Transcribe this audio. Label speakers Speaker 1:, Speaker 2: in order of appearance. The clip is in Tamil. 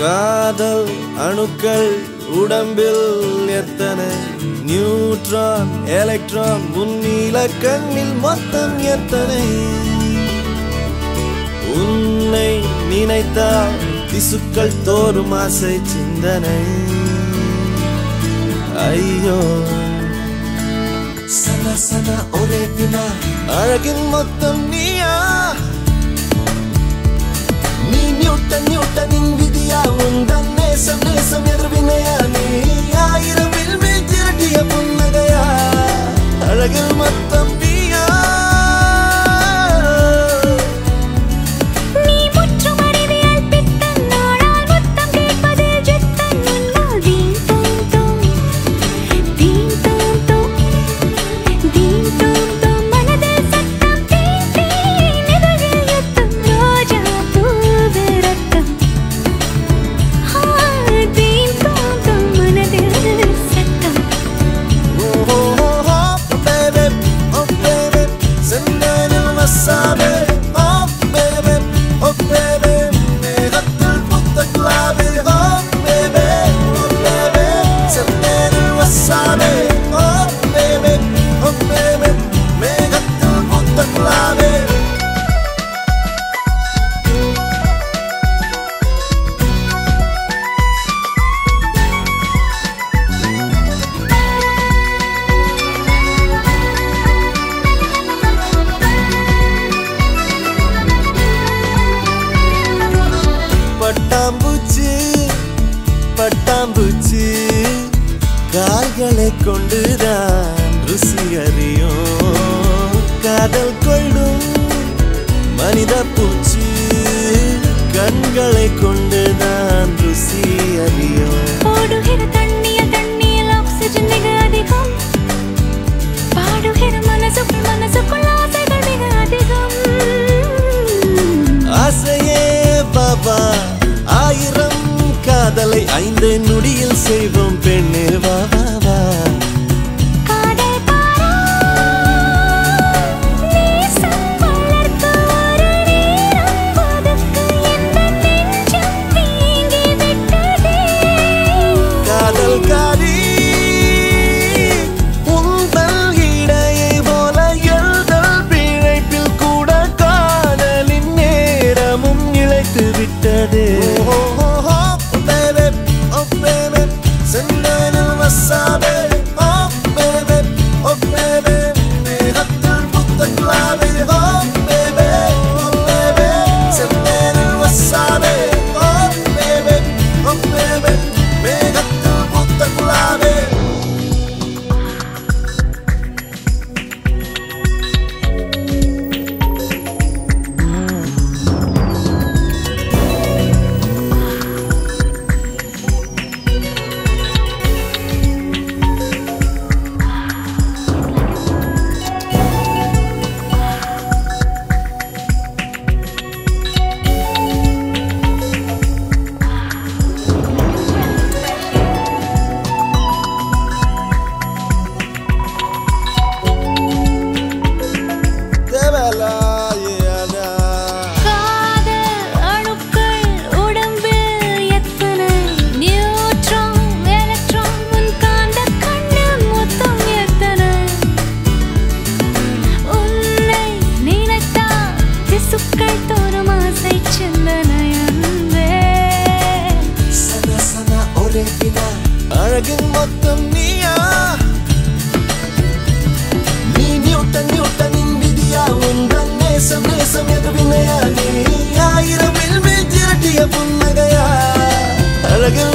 Speaker 1: காதல் அணுக்கள் உடம்பில் எத்தனை நியூட்ரான் எலக்ட்ரான் முன்னில கண்ணில் மொத்தம் எத்தனை உன்னை நினைத்தால் திசுக்கள் தோறும் ஆசை சிந்தனை ஐயோ சனா சனா ஒரே வினா அழகின் மொத்தம் நீயா நீ நியூட்டன் நியூட்டனின் விதியா உந்தன் நேசம் நேசம் எதிர்வினையா நீ ஆயிரம் வில்மில் திரட்டிய புன்னகையா அழகில் மொத்தம் நீயா பட்டாம்பூச்சி கால்களை கொண்டுதான் ருசி அறியும் காதல் கொள்ளும் மனித பூச்சி கண்களை கொண்டுதான் ருசி அறியும்
Speaker 2: ஓடுகிற தண்ணியில் ஆக்சிஜன் மிக அதிகம் பாடுகிற மனசுக்குள் ஆசைகள் மிக அதிகம்
Speaker 1: ஆசையே பாபா ஆயிரம் காதலை 5 நொடியில் செய்வோம் பெண்ணே வா வா வா காதல் காரி உந்தல் இடையை போல எழுதல் பிழைப்பில் கூட காதலின் நேரமும் இழைத்து விட்டதே அழகின் மொத்தம் நீயா நீ நியூட்டனின் விதியா உந்தன் நேசம் நேசம் எதிர்வினையா நீ ஆயிரம் வில்மில் திரட்டிய புன்னகையா அழகில்